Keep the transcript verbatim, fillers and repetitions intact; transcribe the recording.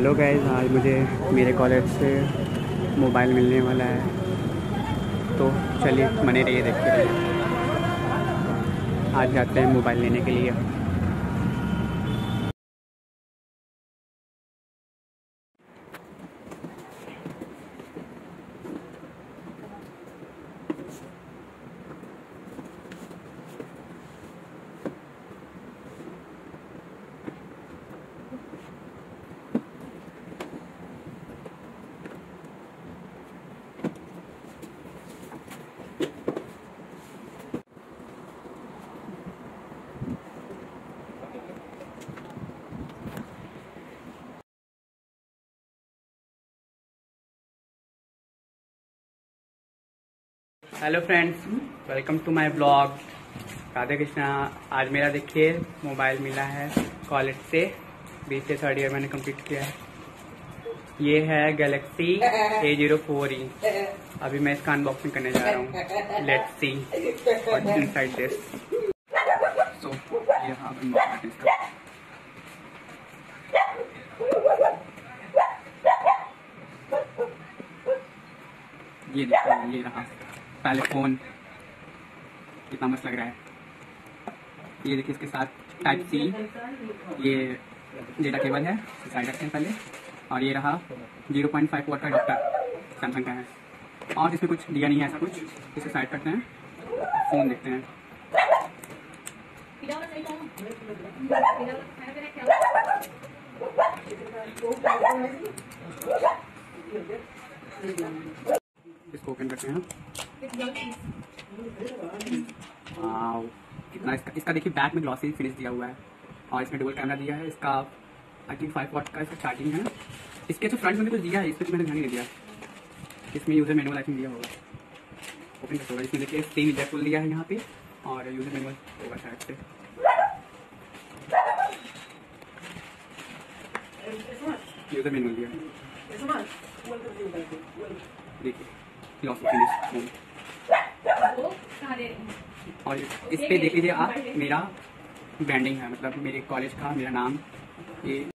Hello guys, आज मुझे मेरे कॉलेज से मोबाइल मिलने वाला है, तो चलिए बने रहिए, देखते रहिए। आज जाते हैं मोबाइल लेने के लिए। Hello friends, welcome to my blog Radhe Krishna. आज मेरा देखिए मोबाइल मिला है कॉलेज से, बी से थर्ड ईयर मैंने कंप्लीट किया है। ये है Galaxy A zero four E. अभी मैं इसका अनबॉक्सिंग करने जा रहा हूँ। Let's see what's inside this. So ये रहा अनबॉक्सिंग इसका। ये देखो, ये रहा पहले फोन, कितना मस्त लग रहा है। ये देखिए, इसके साथ टाइप सी, ये डेटा केबल है, साइड रखते हैं पहले। और ये रहा ज़ीरो पॉइंट फाइव वॉट का अडॉप्टर, सैमसंग का है। और इसमें कुछ दिया नहीं है ऐसा कुछ। इसे साइड करते हैं, फोन देखते हैं। इसको ओपन करते हैं। वाओ, कितना इसका इसका देखिए बैक में ग्लॉसी फिनिश दिया हुआ है, और इसमें डुअल कैमरा दिया है। इसका आई थिंक फाइव वॉट का इसका चार्जिंग है। इसके तो फ्रंट में कुछ दिया है, इस पर मैंने ध्यान नहीं दिया। इसमें यूजर मैनुअल आई थिंक दिया होगा। ओपन करते होगा, इसमें देखिए सेम इंडिया फुल दिया है यहाँ पे, और यूजर मैनुअल होगा शायद से। यूजर मैनुअल दिया है, देखिए ग्लॉसी फिनिश। और इस पे देख लीजिए आप, मेरा ब्रांडिंग है, मतलब मेरे कॉलेज का मेरा नाम। ये